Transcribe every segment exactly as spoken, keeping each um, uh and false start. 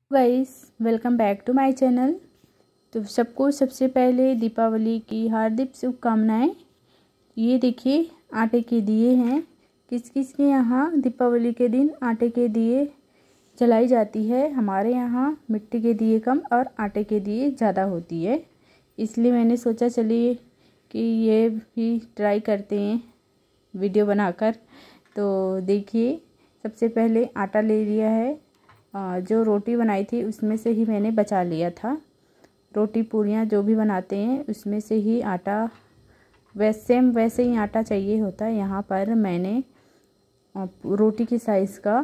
Guys, welcome back to my channel. तो सबको सबसे पहले दीपावली की हार्दिक शुभकामनाएं। ये देखिए आटे के दिए हैं। किस किस के यहाँ दीपावली के दिन आटे के दिए जलाई जाती है। हमारे यहाँ मिट्टी के दिए कम और आटे के दिए ज़्यादा होती है, इसलिए मैंने सोचा चलिए कि ये भी ट्राई करते हैं वीडियो बनाकर। तो देखिए सबसे पहले आटा ले लिया है। जो रोटी बनाई थी उसमें से ही मैंने बचा लिया था। रोटी पूरियाँ जो भी बनाते हैं उसमें से ही आटा वैसे सेम वैसे ही आटा चाहिए होता है। यहाँ पर मैंने रोटी की साइज़ का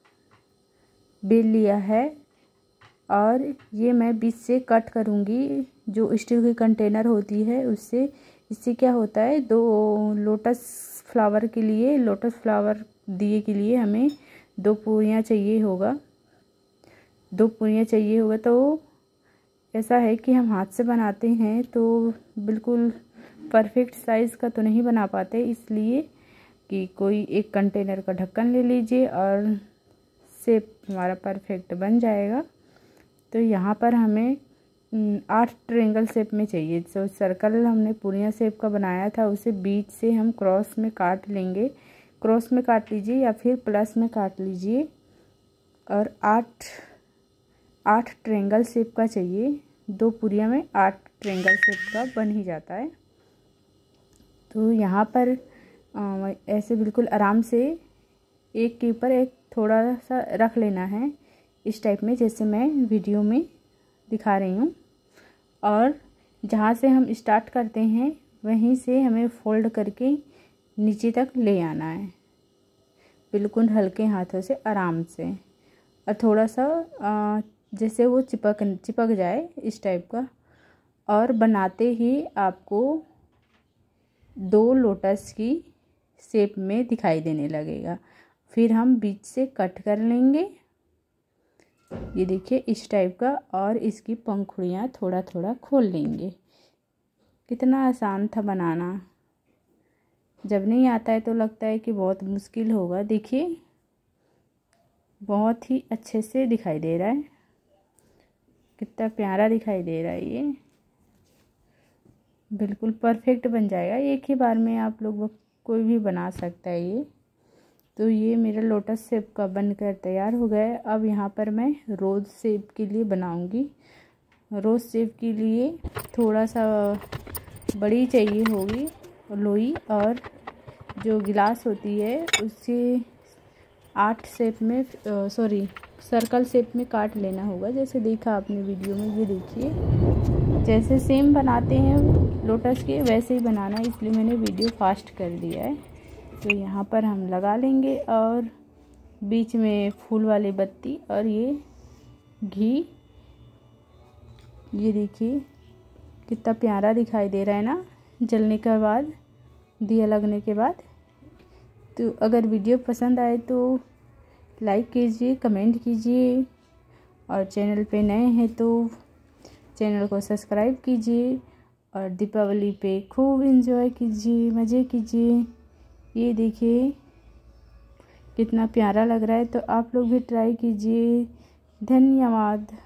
बेल लिया है और ये मैं बीच से कट करूँगी। जो स्टील की कंटेनर होती है उससे इससे क्या होता है, दो लोटस फ्लावर के लिए लोटस फ्लावर दिए के लिए हमें दो पूरियाँ चाहिए होगा दो पूरियाँ चाहिए होगा। तो ऐसा है कि हम हाथ से बनाते हैं तो बिल्कुल परफेक्ट साइज़ का तो नहीं बना पाते, इसलिए कि कोई एक कंटेनर का ढक्कन ले लीजिए और शेप हमारा परफेक्ट बन जाएगा। तो यहाँ पर हमें आठ ट्रायंगल शेप में चाहिए। जो सर्कल हमने पूरियाँ शेप का बनाया था उसे बीच से हम क्रॉस में काट लेंगे। क्रॉस में काट लीजिए या फिर प्लस में काट लीजिए। और आठ आठ ट्रायंगल शेप का चाहिए। दो पूरियाँ में आठ ट्रायंगल शेप का बन ही जाता है। तो यहाँ पर आ, ऐसे बिल्कुल आराम से एक के ऊपर एक थोड़ा सा रख लेना है, इस टाइप में जैसे मैं वीडियो में दिखा रही हूँ। और जहाँ से हम स्टार्ट करते हैं वहीं से हमें फोल्ड करके नीचे तक ले आना है, बिल्कुल हल्के हाथों से आराम से। और थोड़ा सा आ, जैसे वो चिपक चिपक जाए इस टाइप का। और बनाते ही आपको दो लोटस की शेप में दिखाई देने लगेगा। फिर हम बीच से कट कर लेंगे, ये देखिए इस टाइप का। और इसकी पंखुड़ियाँ थोड़ा थोड़ा खोल लेंगे। कितना आसान था बनाना। जब नहीं आता है तो लगता है कि बहुत मुश्किल होगा। देखिए बहुत ही अच्छे से दिखाई दे रहा है, कितना प्यारा दिखाई दे रहा है। ये बिल्कुल परफेक्ट बन जाएगा। एक ही बार में आप लोग कोई भी बना सकता है ये। तो ये मेरा लोटस शेप का बनकर तैयार हो गया है। अब यहाँ पर मैं रोज़ शेप के लिए बनाऊंगी। रोज़ शेप के लिए थोड़ा सा बड़ी चाहिए होगी लोई, और जो गिलास होती है उससे आठ शेप में सॉरी सर्कल शेप में काट लेना होगा, जैसे देखा आपने वीडियो में। ये देखिए जैसे सेम बनाते हैं लोटस के वैसे ही बनाना है, इसलिए मैंने वीडियो फास्ट कर दिया है। तो यहाँ पर हम लगा लेंगे और बीच में फूल वाली बत्ती और ये घी। ये देखिए कितना प्यारा दिखाई दे रहा है ना जलने के बाद, दिया लगने के बाद। तो अगर वीडियो पसंद आए तो लाइक कीजिए, कमेंट कीजिए, और चैनल पे नए हैं तो चैनल को सब्सक्राइब कीजिए। और दीपावली पे खूब एंजॉय कीजिए, मज़े कीजिए। ये देखिए कितना प्यारा लग रहा है। तो आप लोग भी ट्राई कीजिए। धन्यवाद।